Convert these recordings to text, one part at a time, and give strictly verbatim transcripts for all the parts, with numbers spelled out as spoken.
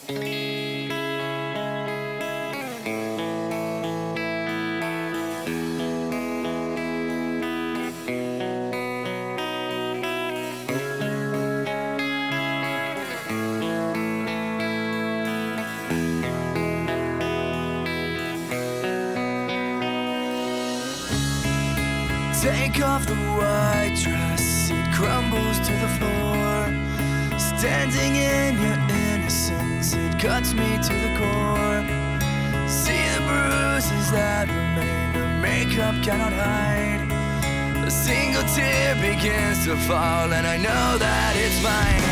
Take off the white dress, it crumbles to the floor. Standing in your innocence, it cuts me to the core. See the bruises that remain, the makeup cannot hide. A single tear begins to fall, and I know that it's mine.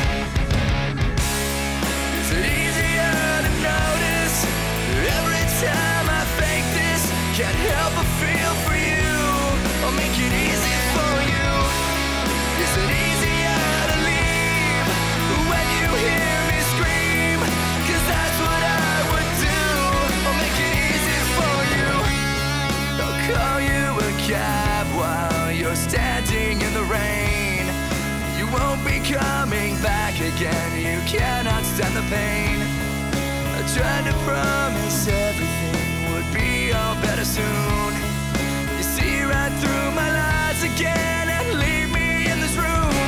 Is it easier to notice? Every time I fake this, can't help but feel for you. I'll make it easy for you. Is it easier to leave when you hear me scream? Cause that's what I would do. I'll make it easy for you. I'll call you a cab while you're standing in the rain. You won't be coming back again, you cannot stand the pain. I tried to promise everything would be all better soon. See right through my lies again and leave me in this room.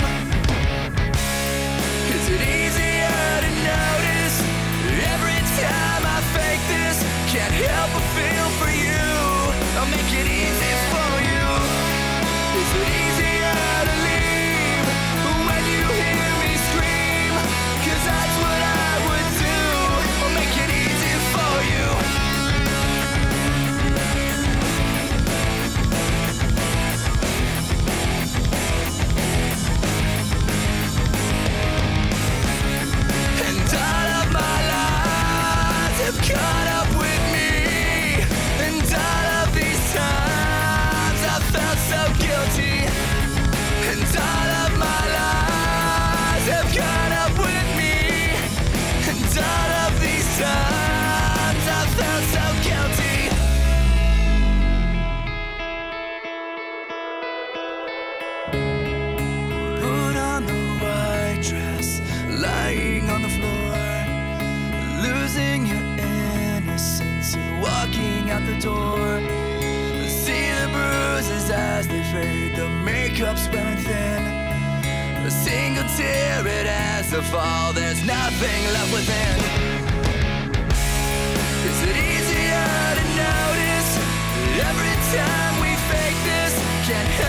Is it easier to notice? Every time I fake this, can't help but feel for you. I'll make it easy for you. Is it easier to leave when you hear me scream? Cause that's what I would do. I'll make it easy for you. Caught up with me, and all of these times I felt so guilty, and all of my lies have caught up with me, and all of these times I felt so guilty. Put on the white dress, lying on the floor, losing your innocence and walking out the door. See the bruises as they fade, the makeup's wearing thin. A single tear, it has to fall, there's nothing left within. Is it easier to notice? Every time we fake this, can't help